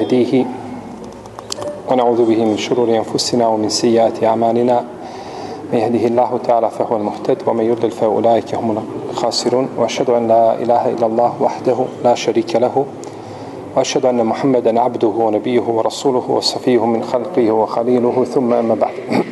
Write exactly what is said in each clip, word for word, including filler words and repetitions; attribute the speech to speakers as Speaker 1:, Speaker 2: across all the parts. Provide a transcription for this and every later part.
Speaker 1: يهديه ونعوذ به من شرور أنفسنا ومن سيئات أعمالنا من يهده الله تعالى فهو المهتد ومن يضلل فأولئك هم الخاسرون وأشهد أن لا إله إلا الله وحده لا شريك له وأشهد أن محمدا عبده ونبيه ورسوله وصفيه من خلقه وخليله ثم أما بعد.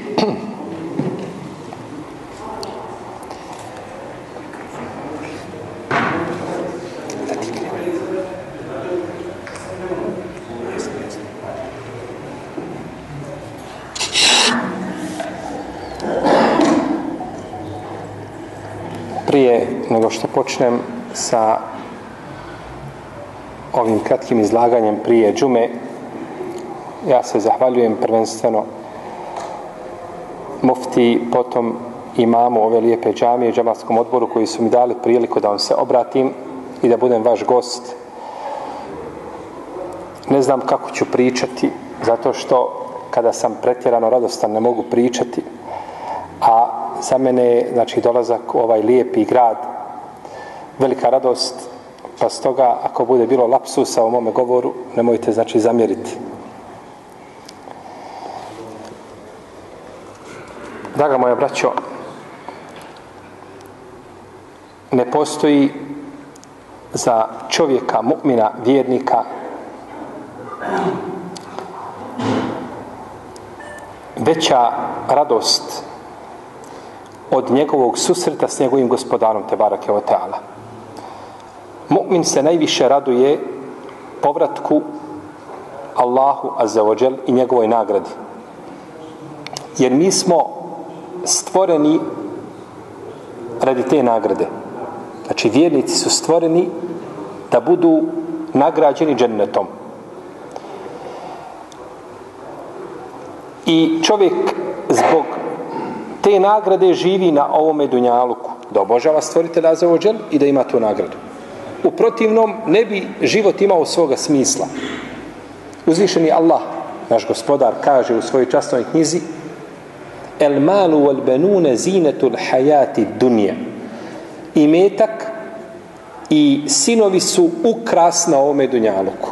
Speaker 1: Prije nego što počnem sa ovim kratkim izlaganjem prije džume, ja se zahvaljujem prvenstveno mufti, potom imamu ove lijepe džamije, džematskom odboru koji su mi dali priliku da vam se obratim i da budem vaš gost. Ne znam kako ću pričati, zato što kada sam pretjerano radostan ne mogu pričati, a za mene je, znači, dolazak u ovaj lijepi grad velika radost, pa stoga ako bude bilo lapsusa u mome govoru, nemojte, znači, zamjeriti. Draga moja braćo, ne postoji za čovjeka, mu'mina, vjernika veća radost od njegovog susreta s njegovim gospodarom Tebarake ve Teala. Mu'min se najviše raduje povratku Allahu Azza wa Jal i njegovoj nagradi. Jer mi smo stvoreni radi te nagrade. Znači, vjernici su stvoreni da budu nagrađeni džennetom. I čovjek zbog te nagrade živi na ovome dunjaluku, da obožava stvoritelja Azza wa Jal i da ima tu nagradu. U protivnom ne bi život imao svoga smisla. Uzvišeni Allah, naš gospodar, kaže u svojoj časnoj knjizi: El malu wal benune zinetul hayati dunja. Imetak i sinovi su ukras na ovome dunjaluku.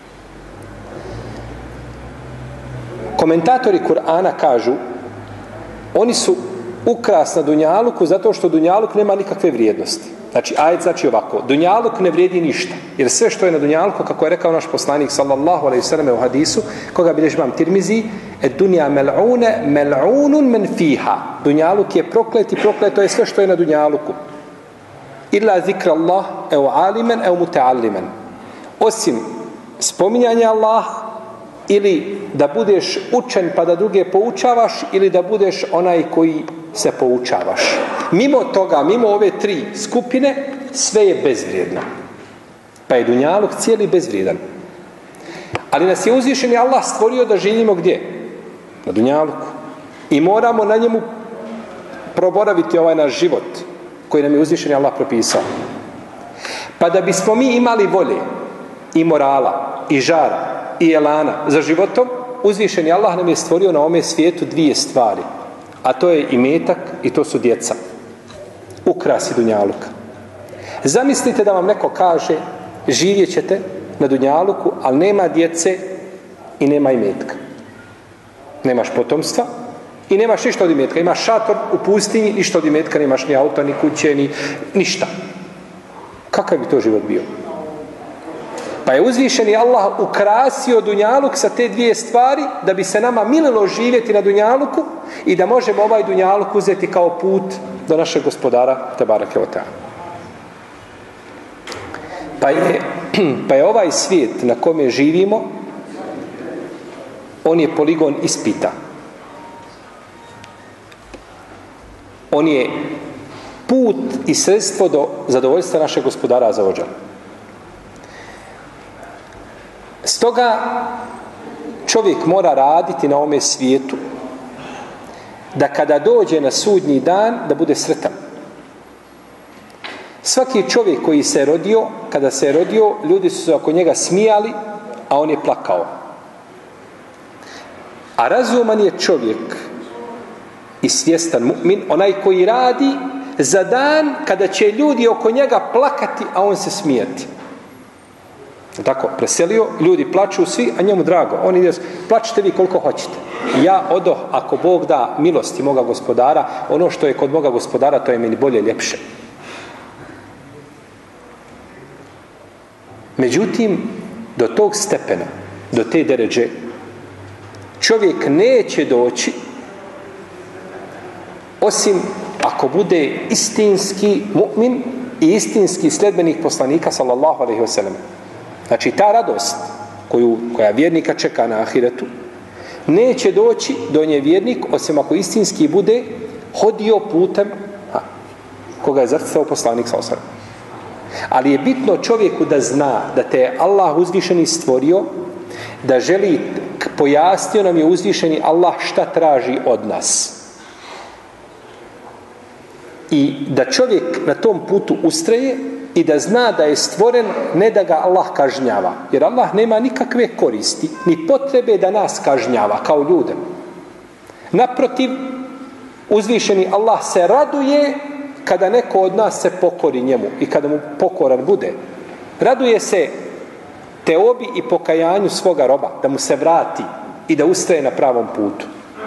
Speaker 1: Komentatori Kur'ana kažu: oni su ukras na dunjaluku zato što dunjaluk nema nikakve vrijednosti. Znači, ajet znači ovako: dunjaluk ne vrijedi ništa, jer sve što je na dunjaluku, kako je rekao naš poslanik sallallahu alejhi ve selleme u hadisu koga bilježi imam Tirmizi, et dunja mel'une mel'unun men fiha. Dunjaluk je proklet i prokleto je sve što je na dunjaluku. Illa zikra Allah ev alimen ev muta'allimen. Osim spominjanja Allah, ili da budeš učen pa da druge poučavaš, ili da budeš onaj koji se poučavaš. Mimo toga, mimo ove tri skupine, sve je bezvrijedno. Pa je dunjaluk cijeli bezvrijedan. Ali nas je uzvišeni Allah stvorio da živimo gdje? Na dunjaluku. I moramo na njemu proboraviti ovaj naš život koji nam je uzvišeni Allah propisao. Pa da bismo mi imali volje i morala i žara i elana za životom, uzvišeni Allah nam je stvorio na ovome svijetu dvije stvari, a to je imetak i to su djeca, ukrasi dunjaluka. Zamislite da vam neko kaže: živjet ćete na dunjaluku, ali nema djece i nema imetka, nemaš potomstva i nemaš ništa od imetka, imaš šator u pustinji, ništa od imetka, nemaš ni auta, ni kuće, ni ništa. Kakav bi to život bio? Pa je uzvišeni Allah ukrasio dunjaluk sa te dvije stvari da bi se nama mililo živjeti na dunjaluku i da možemo ovaj dunjaluk uzeti kao put do našeg gospodara Tebarake ve Teala. Pa je, pa je ovaj svijet na kome živimo, on je poligon ispita. On je put i sredstvo do zadovoljstva našeg gospodara Azza wa Jal. Stoga čovjek mora raditi na ovome svijetu da kada dođe na sudnji dan da bude sretan. Svaki čovjek koji se je rodio, kada se je rodio, ljudi su se oko njega smijali, a on je plakao. A razuman je čovjek i svjestan mu'min onaj koji radi za dan kada će ljudi oko njega plakati, a on se smijati. Tako, preselio, ljudi plaču svi, a njemu drago. On ide, plačite vi koliko hoćete. Ja odoh, ako Bog da milosti moga gospodara, ono što je kod moga gospodara, to je meni bolje, ljepše. Međutim, do tog stepena, do te deređe, čovjek neće doći osim ako bude istinski mu'min i istinski sledbenik poslanika sallallahu alejhi ve sellem. Znači ta radost koju, koja vjernika čeka na ahiretu neće doći do nje vjernik osim ako istinski bude hodio putem a, koga je zacrtao poslanik sallallahu alejhi ve sellem. Ali je bitno čovjeku da zna da te je Allah uzvišeni stvorio, da želi, pojasnio nam je uzvišeni Allah šta traži od nas. I da čovjek na tom putu ustraje i da zna da je stvoren ne da ga Allah kažnjava. Jer Allah nema nikakve koristi ni potrebe da nas kažnjava kao ljude. Naprotiv, uzvišeni Allah se raduje kada neko od nas se pokori njemu i kada mu pokoran bude. Raduje se teobi i pokajanju svoga roba, da mu se vrati i da ustraje na pravom putu.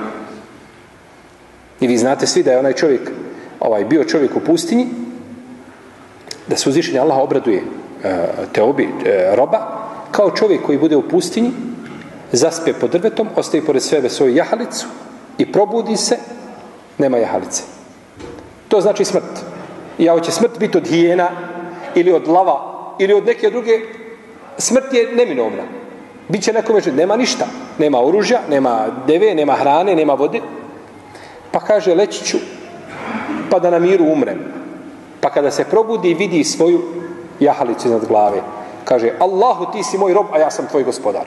Speaker 1: I vi znate svi da je onaj čovjek, ovaj bio čovjek u pustinji, da se uzvišeni Allah obraduje e, teobi e, roba, kao čovjek koji bude u pustinji, zaspe pod drvetom, ostavi pored sebe svoju jahalicu i probudi se, nema jahalice. To znači smrt. I ako će smrt biti od hijena ili od lava ili od neke druge, smrt je neminovna. Biće nekome že nema ništa, nema oružja, nema deve, nema hrane, nema vode. Pa kaže leći ću pa da na miru umrem. Pa kada se probudi vidi svoju jahalicu iznad glave, kaže Allahu ti si moj rob, a ja sam tvoj gospodar.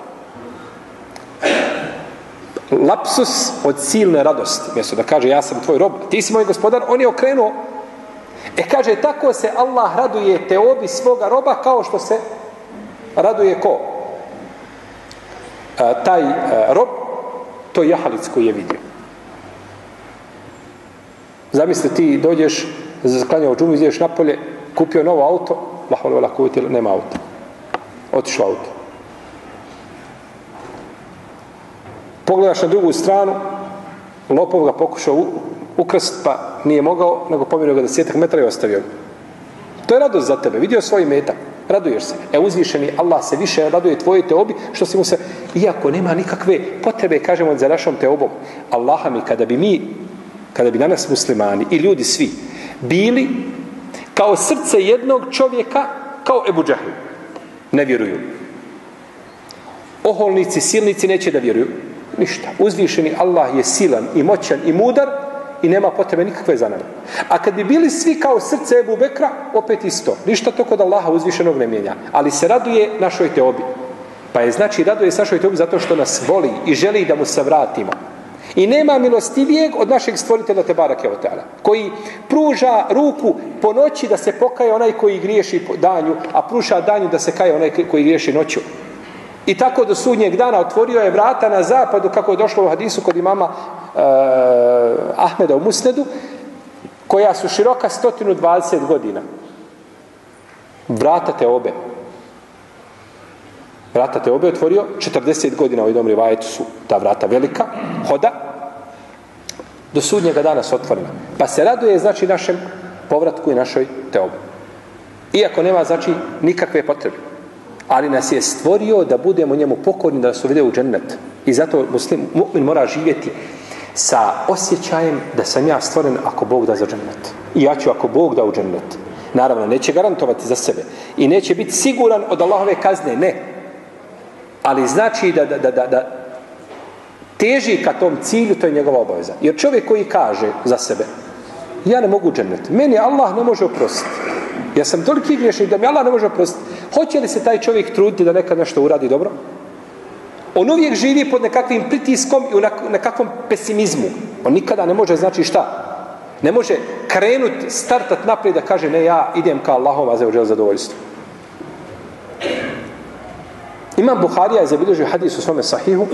Speaker 1: Lapsus od silne radosti, mjesto da kaže ja sam tvoj rob, ti si moj gospodar, on je okrenuo. E kaže, tako se Allah raduje teobi svoga roba kao što se raduje ko? A, taj a, rob, to je jahalic koji je vidio. Zamisli ti dođeš, zaklanjao džumu, ideš napolje, kupio novo auto, lahvalo vela kuviti, nema auta. Otišlo auto. Pogledaš na drugu stranu, lopov ga pokušao ukrst, pa nije mogao, nego pomjerio ga desetak metara i ostavio ga. To je radost za tebe, vidio svoj metak, raduješ se. E uzvišeni Allah se više raduje tvojoj teobi, što si mu se, iako nema nikakve potrebe, kažemo za našom teobom, Allaha mi, kada bi mi, kada bi danas muslimani i ljudi svi bili kao srce jednog čovjeka, kao Ebu Džahil, ne vjeruju. Oholnici, silnici neće da vjeruju. Ništa. Uzvišeni Allah je silan i moćan i mudar i nema potrebe nikakve za nama. A kad bi bili svi kao srce Ebu Bekra, opet isto. Ništa to kod Allaha uzvišenog ne mijenja. Ali se raduje našoj teobi. Pa je znači raduje se našoj teobi zato što nas voli i želi da mu se vratimo. I nema milostivijeg od našeg stvoritelja Tebarake ve Teala, koji pruža ruku po noći da se pokaje onaj koji griješi po danju, a pruža danju da se kaje onaj koji griješi noću. I tako do sudnjeg dana otvorio je vrata na zapadu, kako je došlo u hadisu kod imama uh, Ahmeda u Musnedu, koja su široka sto dvadeset godina. Vrata teobe. Vrata teobe otvorio četrdeset godina, u jednom rivajetu su ta vrata velika, hoda, do sudnjega dana su otvorena. Pa se raduje, znači, našem povratku i našoj teobi. Iako nema, znači, nikakve potrebe. Ali nas je stvorio da budemo njemu pokorni, da nas uvede u džennet. I zato muslim, mu'min mora živjeti sa osjećajem da sam ja stvoren ako Bog da za džennet. I ja ću ako Bog da u džennet. Naravno, neće garantovati za sebe. I neće biti siguran od Allahove kazne, ne. Ali znači da, da, da, da, da teži ka tom cilju, to je njegova obaveza. Jer čovjek koji kaže za sebe, ja ne mogu džennet, meni Allah ne može oprostiti. Ja sam toliki griješnik da mi Allah ne može oprostiti. Hoće li se taj čovjek truditi da nekad nešto uradi dobro? On uvijek živi pod nekakvim pritiskom i u nekakvom pesimizmu. On nikada ne može, znači šta? Ne može krenuti, startat naprijed da kaže ne, ja idem ka Allahom azza wa dželle zadovoljstvo. Imam Buharija je zabilježio hadis u svome sahihu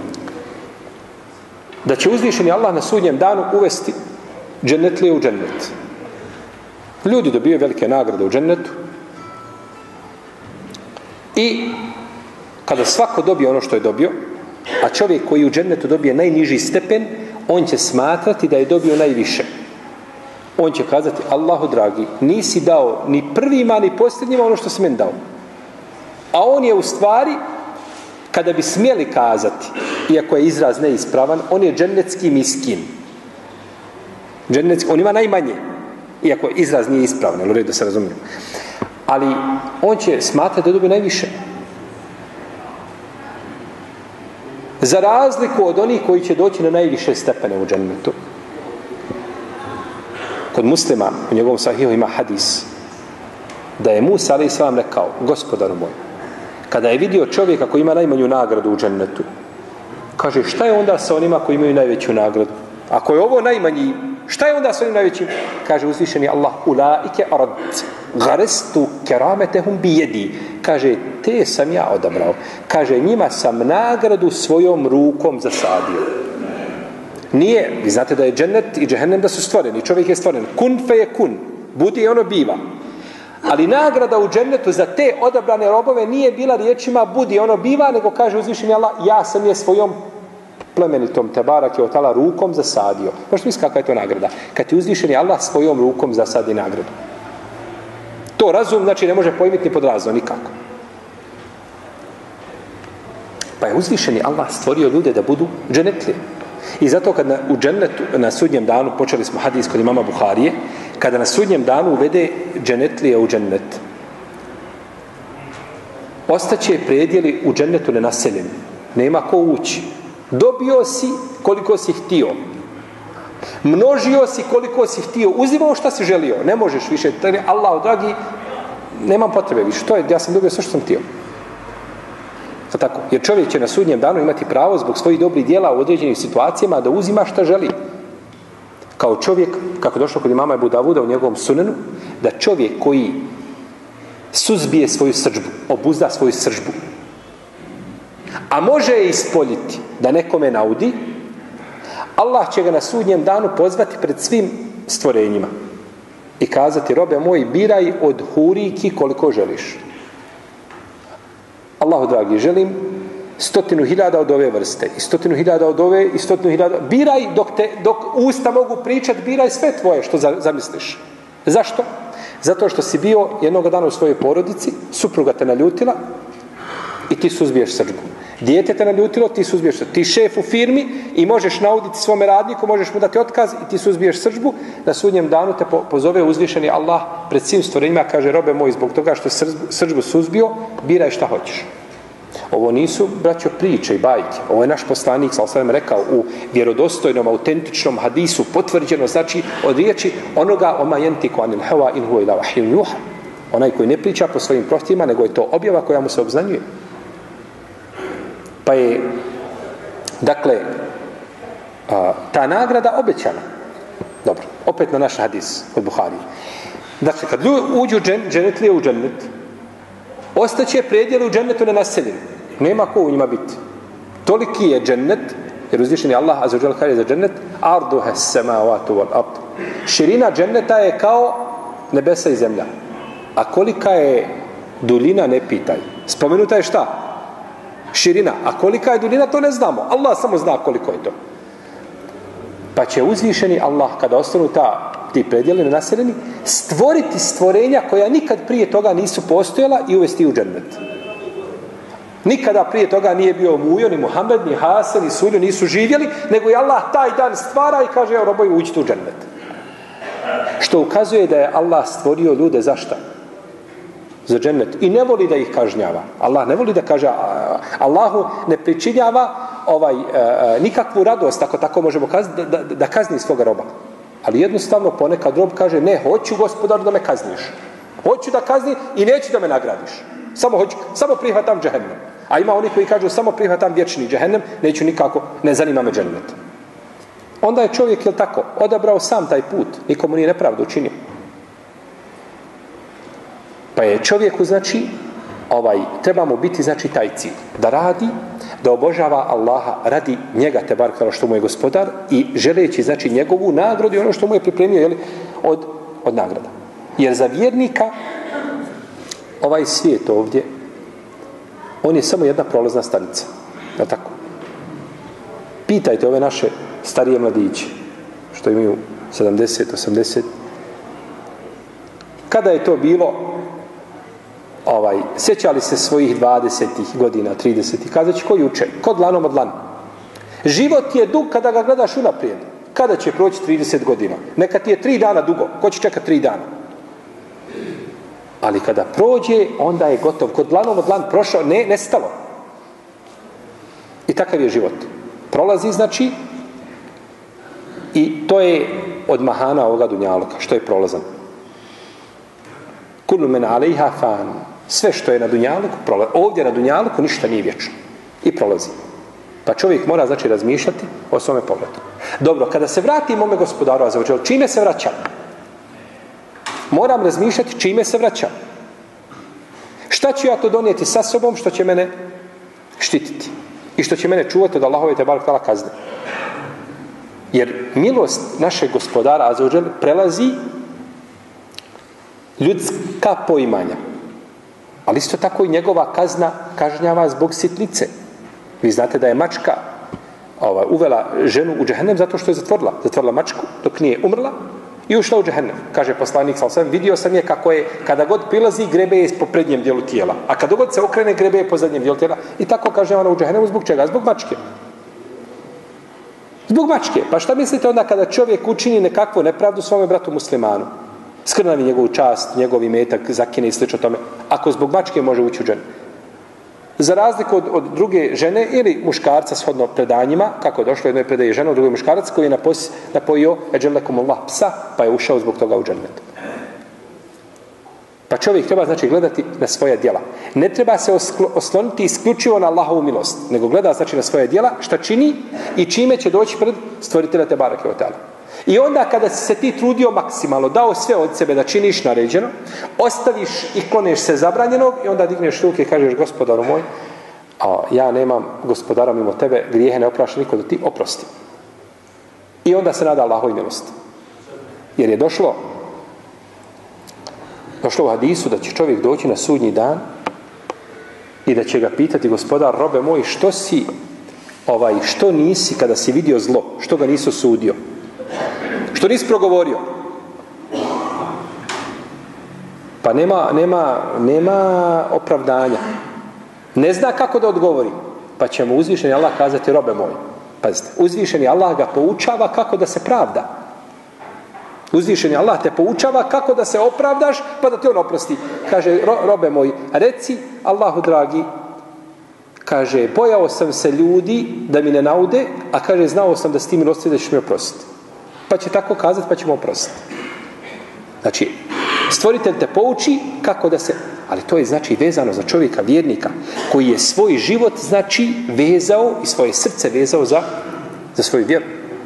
Speaker 1: da će uzvišeni Allah na sudnjem danu uvesti džennetlije u džennet. Ljudi dobiju velike nagrade u džennetu I kada svako dobije ono što je dobio, a čovjek koji u džennetu dobije najniži stepen, on će smatrati da je dobio najviše. On će kazati: Allahu dragi, nisi dao ni prvima ni posljednjima ono što si meni dao. A on je u stvari, kada bi smjeli kazati, iako je izraz neispravan, on je džennetski miskin. Džennetski, on ima najmanje, iako izraz nije ispravan, u redu da se razumijem. Ali on će smatrati da dobije najviše. Za razliku od onih koji će doći na najviše stepene u džennetu. Kod Muslima, u njegovom sahihu ima hadis, da je Musa alejhi selam rekao: Gospodaru moj, kada je vidio čovjeka koji ima najmanju nagradu u džennetu, kaže: šta je onda sa onima koji imaju najveću nagradu? Ako je ovo najmanji, šta je onda sa onim najvećim? Kaže uzvišeni Allah: ulaike arad garestu kerametehum bijedi. Kaže: te sam ja odabrao. Kaže: njima sam nagradu svojom rukom zasadio. Nije, vi znate da je džennet i džehennem da su stvoreni, čovjek je stvoren, kun fe je kun, budi i ono biva. Ali nagrada u džennetu za te odabrane robove nije bila riječima budi ono biva, nego kaže uzvišeni Allah: ja sam je svojom plemenitom tebarak je otala rukom zasadio. Možete misliti kakva je to nagrada? Kad ti uzvišeni Allah svojom rukom zasadi nagradu. To razum znači ne može pojmiti ni pod razum, nikako. Pa je uzvišeni Allah stvorio ljude da budu džennetlije. I zato kad na, u džennetu, na sudnjem danu, počeli smo hadis kod imama Buharije, kada na sudnjem danu uvede džennetlije u džennet, ostaće predjeli u džennetu nenaseljeni. Nema ko ući. Dobio si koliko si htio. Množio si koliko si htio. Uzimao šta si želio. Ne možeš više. Allah, dragi, nemam potrebe više. To je, ja sam dobio sve što sam htio. Tako. Jer čovjek će na sudnjem danu imati pravo zbog svojih dobrih djela u određenim situacijama da uzima šta želi. Kao čovjek, kako došlo kod imama Ebu Davuda u njegovom sunenu, da čovjek koji suzbije svoju srdžbu, obuzda svoju srdžbu, a može je ispoljiti da nekome naudi, Allah će ga na sudnjem danu pozvati pred svim stvorenjima i kazati: robe moji, biraj od huriki koliko želiš. Allahu dragi, želim stotinu hiljada od ove vrste i stotinu hiljada od ove i stotinu hiljada. Biraj dok, te, dok usta mogu pričat, biraj sve tvoje što zamisliš. Zašto? Zato što si bio jednog dana u svojoj porodici, supruga te naljutila i ti suzbiješ srdžbu. Dijete te naljutilo, ti suzbiješ srdžbu. Ti šef u firmi i možeš nauditi svome radniku, možeš mu dati otkaz i ti suzbiješ srdžbu. Na sudnjem danu te pozove uzvišeni Allah pred svim stvorenjima, kaže: robe moji, zbog toga što srdžbu suzbio, biraj šta hoćeš. Ovo nisu, braćo, priče i bajke. Ovo je naš poslanik sallallahu alejhi ve sellem rekao u vjerodostojnom, autentičnom hadisu, potvrđeno, znači od riječi onoga: oma yantiqu anil hawa in huwa illa wahyun yuha. Onaj koji ne priča po svojim prohtjevima, nego je to objava koja mu se obznanjuje. Pa je, dakle, a, ta nagrada obećana. Dobro, opet na naš hadis od Buharije. Dakle, kad uđu džen, dženetlije u džennet, ostaće predjeli u džennetu nenaseljeni. Nema ko u njima biti. Toliki je džennet, jer uzvišeni Allah azza wa dželle kaže za džennet: arduha as-samawati wal ard. Širina dženneta je kao nebesa i zemlja. A kolika je duljina, ne pitaj. Spomenuta je šta? Širina. A kolika je duljina, to ne znamo. Allah samo zna koliko je to. Pa će uzvišeni Allah, kada ostanu ta, ti predjeli nenaseljeni, stvoriti stvorenja koja nikad prije toga nisu postojala i uvesti u džennet. Nikada prije toga nije bio Mujo, ni Muhammed, ni Hasan, ni Sulju, nisu živjeli, nego je Allah taj dan stvara i kaže: evo robovi, uđite u džennet. Što ukazuje da je Allah stvorio ljude za šta? Za džennet. I ne voli da ih kažnjava. Allah ne voli da kaže, Allahu ne pričinjava ovaj, e, nikakvu radost, ako tako možemo kazati, da, da, da kazni svoga roba. Ali jednostavno ponekad rob kaže: ne, hoću gospodaru da me kazniš. Hoću da kazni i neću da me nagradiš. Samo hoću, samo prihvatam džehennem. A ima oni koji kažu: samo prihvatam vječni džehennem, neću nikako, ne zanima me džennet. Onda je čovjek, jel tako, odabrao sam taj put, nikomu nije nepravdu učinio. Pa je čovjeku, znači, ovaj, trebamo biti, znači, taj cilj. Da radi, da obožava Allaha radi njega, te bar kao što mu je gospodar, i želeći, znači, njegovu nagradu i ono što mu je pripremio, jeli, od, od nagrada. Jer za vjernika ovaj svijet ovdje On je samo jedna prolazna stanica. Je tako? Pitajte ove naše starije mladiće, što imaju sedamdeset, osamdeset. Kada je to bilo, ovaj, sjećali se svojih dvadesetih godina, tridesetih, kazat će ko juče, ko dlanom od dlana. Život je dug kada ga gledaš unaprijed. Kada će proći trideset godina? Neka ti je tri dana dugo, ko će čekati tri dana? Ali kada prođe, onda je gotov. Kod dlanom od dlan prošao, ne, nestalo. I takav je život. Prolazi, znači, i to je od mahana ovoga dunjaluka, što je prolazan. Kullu men alejha fan. Sve što je na dunjaluku prolazi. Ovdje na dunjaluku ništa nije vječno. I prolazi. Pa čovjek mora, znači, razmišljati o svome pogledu. Dobro, kada se vratim mome gospodaru azza wa dželle, čime se vraćam? Moram razmišljati čime se vraćam. Šta ću ja to donijeti sa sobom što će mene štititi i što će mene čuvati od Allahove te barek tala kazne. Jer milost našeg gospodara azza wa dželle prelazi ljudska poimanja. Ali isto tako i njegova kazna kažnjava zbog sitnice. Vi znate da je mačka ova, uvela ženu u džehennem zato što je zatvorila. Zatvorila mačku dok nije umrla i ušla u džehennem. Kaže poslanik sallallahu alejhi ve sellem, vidio sam je kako je, kada god prilazi, grebe je po prednjem dijelu tijela. A kada god se okrene, grebe je po zadnjem dijelu tijela. I tako kaže ona u džehennemu. Zbog čega? Zbog mačke. Zbog mačke. Pa šta mislite onda kada čovjek učini nekakvu nepravdu svome bratu muslimanu? Skrnavi njegovu čast, njegov imetak, zakine i slično tome. Ako zbog mačke može ući u džehennem. Za razliku od, od druge žene ili muškarca shodno predanjima, kako je došlo jednoj predaje žena, u drugoj muškarac koji je napos, napojio eđelekum Allah psa, pa je ušao zbog toga u džennet. Pa čovjek treba, znači, gledati na svoja djela. Ne treba se osklo, osloniti isključivo na Allahovu milost, nego gleda, znači, na svoja djela, šta čini i čime će doći pred stvoritelja te bareke ve taala. I onda kada si se ti trudio maksimalno, dao sve od sebe da činiš naređeno, ostaviš i kloneš se zabranjenog i onda digneš ruke i kažeš gospodaru moj, a ja nemam gospodara mimo tebe, grijehe ne oprašta niko da ti oprosti. I onda se nada Allahovi milosti. Jer je došlo došlo u hadisu da će čovjek doći na sudnji dan i da će ga pitati gospodar, robe moj, što si ovaj, što nisi kada si vidio zlo, što ga nisi osudio? Što nisi progovorio? Pa nema, nema, nema opravdanja. Ne zna kako da odgovori. Pa će mu uzvišeni Allah kazati, robe moj. Pazite, uzvišeni Allah ga poučava kako da se pravda. Uzvišeni Allah te poučava kako da se opravdaš, pa da ti on oprosti. Kaže, ro, robe moj, reci Allahu dragi, kaže, bojao sam se ljudi da mi ne naude, a kaže, znao sam da s tim milostiv da ćeš mi oprostiti. Pa će tako kazati, pa ćemo oprostiti. Znači, stvoritelj te pouči kako da se... Ali to je, znači, vezano za čovjeka, vjernika, koji je svoj život, znači, vezao i svoje srce vezao za, za svoju vjeru.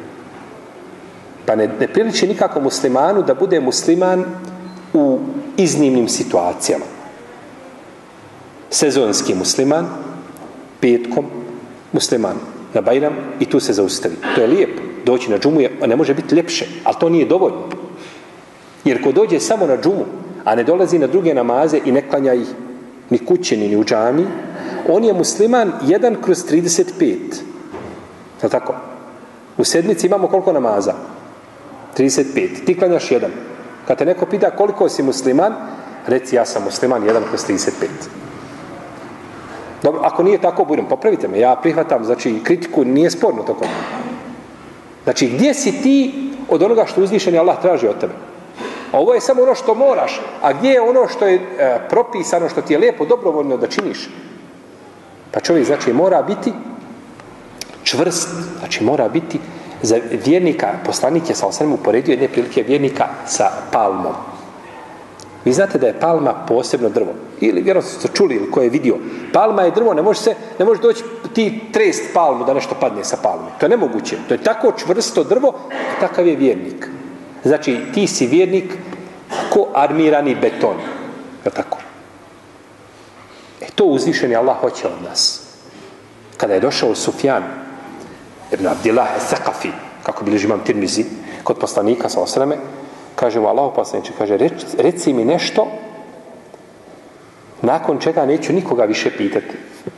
Speaker 1: Pa ne, ne priliči nikako muslimanu da bude musliman u iznimnim situacijama. Sezonski musliman, petkom musliman na Bajram i tu se zaustavi. To je lijepo. Doći na džumu je, ne može biti ljepše, ali to nije dovoljno. Jer ko dođe samo na džumu, a ne dolazi na druge namaze i ne klanja ih ni kući, ni u džami, on je musliman jedan kroz trideset pet. Je tako? U sedmici imamo koliko namaza? trideset pet. Ti klanjaš jedan. Kad te neko pita koliko si musliman, reci ja sam musliman jedan kroz trideset pet. Dobro, ako nije tako, budem, popravite me, ja prihvatam, znači kritiku nije sporno to kod. Znači, gdje si ti od onoga što uzvišeni Allah traži od tebe? Ovo je samo ono što moraš, a gdje je ono što je e, propisano, što ti je lijepo, dobrovoljno da činiš? Pa čovjek, znači, mora biti čvrst, znači, mora biti za vjernika, poslanik je sa osam uporedio jedne prilike vjernika sa palmom. Vi znate da je palma posebno drvo. Ili vjerojatno ste čuli ili ko je vidio. Palma je drvo, ne može se, ne može doći ti trest palmu da nešto padne sa palme. To je nemoguće. To je tako čvrsto drvo, takav je vjernik. Znači, ti si vjernik ko armirani beton. Je tako? E to uzvišeni Allah hoće od nas. Kada je došao Sufjan ibn Abdillah al-Thaqafi, kako bilježi imam Tirmizi, kod poslanika sa osreme, kaže mu Allahu poslaniče, kaže, reci, reci mi nešto nakon čega neću nikoga više pitati.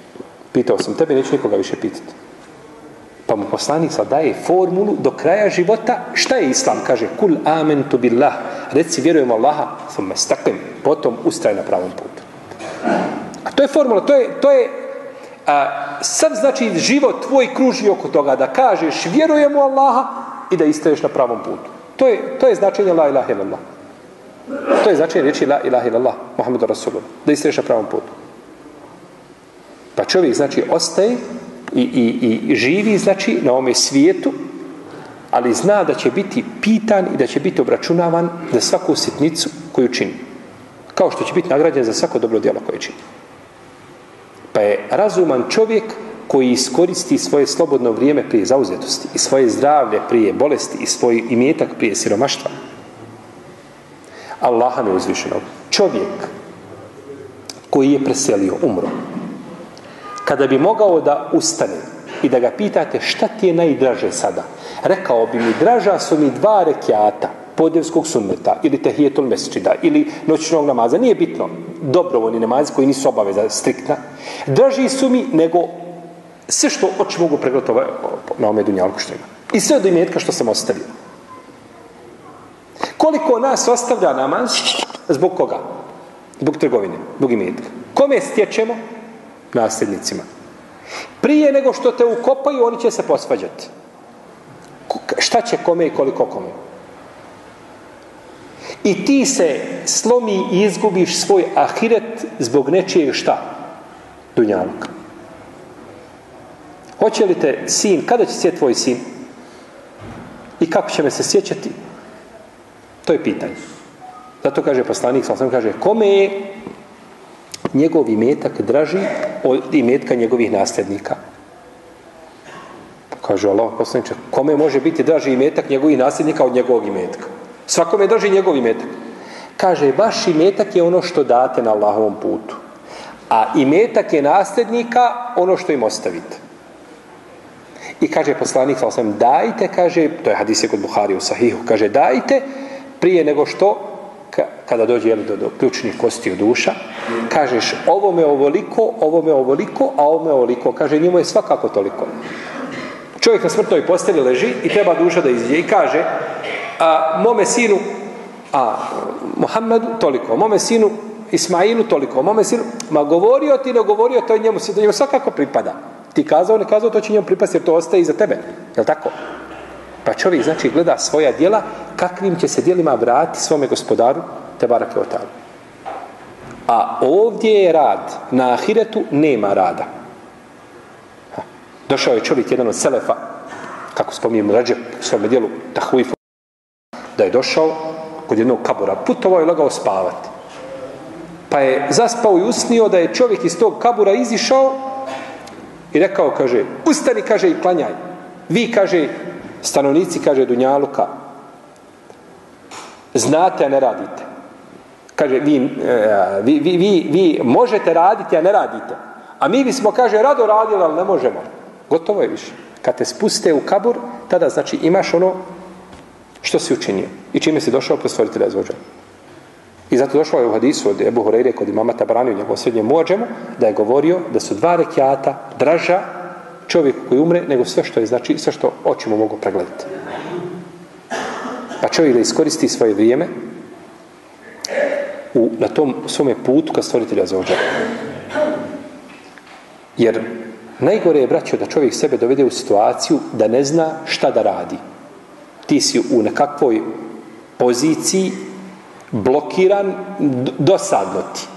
Speaker 1: Pitao sam tebe, neću nikoga više pitati. Pa mu poslanik sad daje formulu do kraja života. Šta je islam? Kaže, kul amentu billah. Reci, vjerujem Allaha, thumma istaqim. Potom ustraj na pravom putu. A to je formula, to je, to je a, sad znači život tvoj kruži oko toga da kažeš vjerujem u Allaha i da istraješ na pravom putu. To je, to je značenje la ilaha illallah. To je značenje riječi la ilaha illallah, Muhammedu Rasulullah. Da istraješ na pravom putu. Pa čovjek znači ostaje i, i, i živi znači na ovome svijetu, ali zna da će biti pitan i da će biti obračunavan za svaku sitnicu koju čini. Kao što će biti nagrađen za svako dobro djelo koje čini. Pa je razuman čovjek koji iskoristi svoje slobodno vrijeme prije zauzetosti i svoje zdravlje prije bolesti i svoj imetak prije siromaštva. Allaha neuzvišenog. Čovjek koji je preselio, umro, kada bi mogao da ustane i da ga pitate šta ti je najdraže sada, rekao bi mi draža su mi dva rekiata podnevskog sunneta ili tehijetul mesčida ili noćnog namaza, nije bitno, dobrovoljni namazi koji nisu obaveza striktna, draži su mi nego sve što oči mogu pregledati na ome dunjalku što ima. I sve od imetka što sam ostavio. Koliko nas ostavlja namaz? Zbog koga? Zbog trgovine, zbog imetka. Kome stječemo? Nasljednicima. Prije nego što te ukopaju, oni će se posvađati. Šta će kome i koliko kome? I ti se slomi i izgubiš svoj ahiret zbog nečijeg šta? Dunjaluka. Hoće li te sin, kada će sjeti tvoj sin? I kako će me se sjećati? To je pitanje. Zato kaže poslanik, sam kaže, kome je njegov imetak draži od imetka njegovih nasljednika? Kaže Allah, poslaniče, kome može biti draži imetak njegovih nasljednika od njegovog imetka? Svakome drži njegov imetak. Kaže, vaš imetak je ono što date na Allahovom putu. A imetak je nasljednika ono što im ostavite. I kaže poslanik, sam dajte, kaže, to je hadis kod Buhari u Sahihu, kaže, dajte prije nego što, kada dođe do, do ključnih kosti u duša, kažeš, ovo me ovoliko, ovo me ovoliko, a ovo me ovoliko. Kaže, njemu je svakako toliko. Čovjek na smrtnoj postelji leži i treba duša da iziđe i kaže, a mome sinu, a Muhammedu toliko, mome sinu Ismailu toliko, mome sinu, ma govorio ti, ne govorio, to je njemu, to njemu svakako pripada. Ti kazao, ne kazao, to će njemu pripasti jer to ostaje iza tebe. Je li tako? Pa čovjek znači gleda svoja djela, kakvim će se djelima vratiti svome gospodaru, te barake otalu. A ovdje je rad, na ahiretu nema rada. Ha. Došao je čovjek, jedan od selefa, kako spominjem Rađep u svome djelu, Tahvifu, da je došao kod jednog kabura, putovao i lagao spavati. Pa je zaspao i usnio da je čovjek iz tog kabura izišao i rekao, kaže, ustani, kaže, i klanjaj. Vi, kaže, stanovnici, kaže, Dunjaluka, znate, a ne radite. Kaže, vi, vi, vi, vi, vi možete raditi, a ne radite. A mi bismo, kaže, rado radili, ali ne možemo. Gotovo je više. Kad te spuste u kabur, tada, znači, imaš ono što si učinio i čime si došao pred stvoritelja Azza. I zato došlo je u hadisu od Ebu Hureyre kod imama Tabarani u njegovom srednjem muadžemu da je govorio da su dva rekiata draža čovjeku koji umre nego sve što je, znači sve što oči mu mogu pregledati. Pa čovjek da iskoristi svoje vrijeme u, na tom svome putu ka stvoritelju Azza. Jer najgore je, braćo, da čovjek sebe dovede u situaciju da ne zna šta da radi. Ti si u nekakvoj poziciji blokiran, dosadno ti.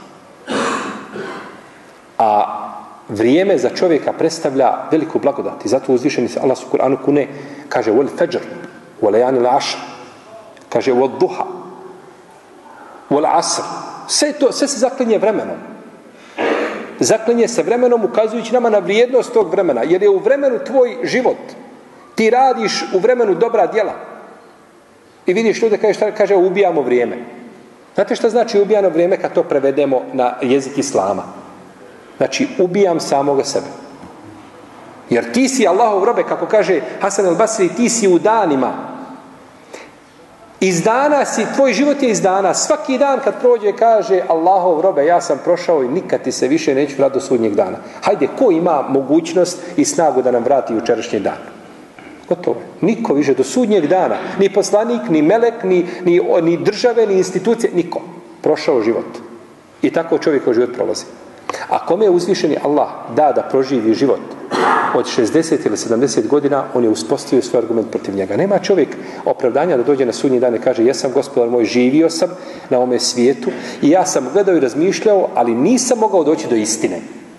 Speaker 1: A vrijeme za čovjeka predstavlja veliku blagodat. I zato uzvišeni se Allah u Kur'anu kune, kaže wal fajr, wal layali al-ashr, kaže wal duha, wal asr. Sve, to, sve se zaklinje vremenom. Zaklinje se vremenom ukazujući nama na vrijednost tog vremena. Jer je u vremenu tvoj život. Ti radiš u vremenu dobra djela. I vidiš ljude kaže, šta, kaže ubijamo vrijeme. Znate šta znači ubijano vrijeme kad to prevedemo na jezik Islama? Znači ubijam samoga sebe. Jer ti si Allahov robe, kako kaže Hasan al-Basri, ti si u danima Iz dana si, tvoj život je iz dana. Svaki dan kad prođe kaže Allahov robe, ja sam prošao i nikad ti se više neću vratiti do sudnjeg dana. Hajde, ko ima mogućnost i snagu da nam vrati jučerašnji dan? Gotovo. Niko više do sudnjeg dana. Ni poslanik, ni melek, ni, ni, ni države, ni institucije. Niko. Prošao život. I tako čovjekov život prolazi. A kome je uzvišeni Allah da da proživi život od šezdeset ili sedamdeset godina, on je uspostavio svoj argument protiv njega. Nema čovjek opravdanja da dođe na sudnji dan i kaže ja sam gospodar moj, živio sam na ovome svijetu i ja sam gledao i razmišljao, ali nisam mogao doći do istine.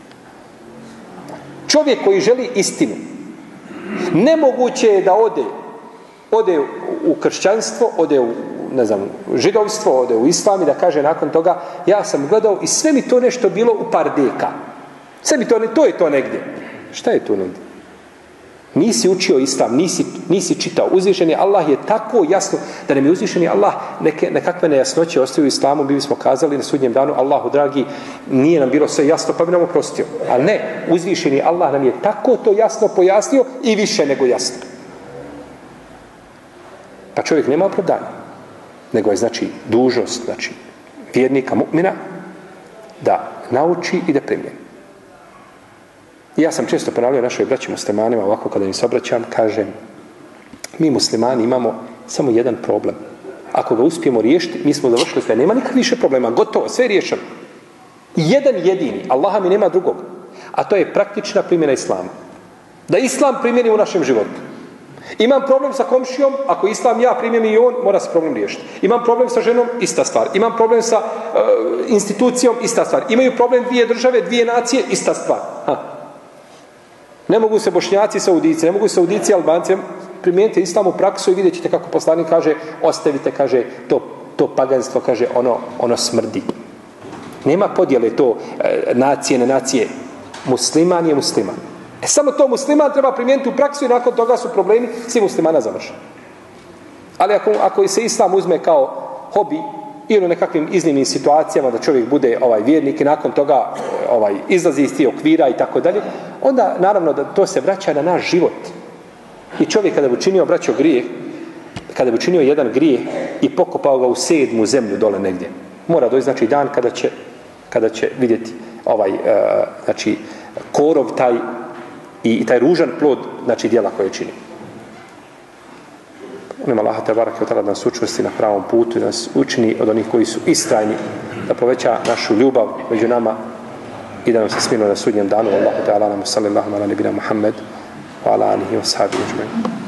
Speaker 1: Čovjek koji želi istinu, nemoguće je da ode ode u kršćanstvo, ode u ne znam, židovstvo, ode u islam i da kaže nakon toga ja sam gledao i sve mi to nešto bilo u par deka. Sve mi to, to je to negdje. Šta je to negdje? Nisi učio islam, nisi, nisi čitao. Uzvišeni Allah je tako jasno da nam je uzvišeni Allah neke, nekakve nejasnoće ostavio u islamu, bi bismo kazali na sudnjem danu Allahu dragi, nije nam bilo sve jasno pa bi nam oprostio. Ali ne, uzvišeni Allah nam je tako to jasno pojasnio i više nego jasno. Pa čovjek nema opravdanja, nego je znači dužnost, znači vjernika, mu'mina, da nauči i da primjeni. Ja sam često ponavljao našoj braći muslimanima, ovako kada im se obraćam, kažem, mi muslimani imamo samo jedan problem. Ako ga uspijemo riješiti, mi smo završili sve, nema nikak više problema, gotovo, sve je riješeno. Jedan jedini, Allaha mi nema drugog, a to je praktična primjena islama. Da islam primjeni u našem životu. Imam problem sa komšijom, ako islam ja primjeni i on, mora se problem riješiti. Imam problem sa ženom, ista stvar. Imam problem sa uh, institucijom, ista stvar. Imaju problem dvije države, dvije nacije, ista stvar. Ha. Ne mogu se Bošnjaci i Saudici, ne mogu se Saudici i Albanci, primijenite islam u praksu i vidjet ćete kako poslanik kaže, ostavite, kaže, to, to paganstvo, kaže, ono, ono smrdi. Nema podjele to e, nacije na nacije. Musliman je musliman. E, samo to musliman treba primijeniti u praksu i nakon toga su problemi svi muslimana završeni. Ali ako, ako se islam uzme kao hobi ili u nekakvim iznimnim situacijama da čovjek bude ovaj vjernik i nakon toga ovaj izlazi iz tih okvira i tako dalje, onda naravno da to se vraća na naš život. I čovjek kada bi učinio, braćo, grijeh, kada bi učinio jedan grijeh i pokopao ga u sedmu zemlju dole negdje, mora doći znači dan kada će, kada će vidjeti ovaj, uh, znači, korov taj i, i taj ružan plod, znači, djela koje čini. Molim Allaha te barake da nas učvrsti na pravom putu i da nas učini od onih koji su istrajni, da poveća našu ljubav među nama i da nam se smiluje na sudnjem danu. Allahu ta'ala nam sallallahu ala nebina Muhammed wa ala alihi wa sahbihi ajma'in.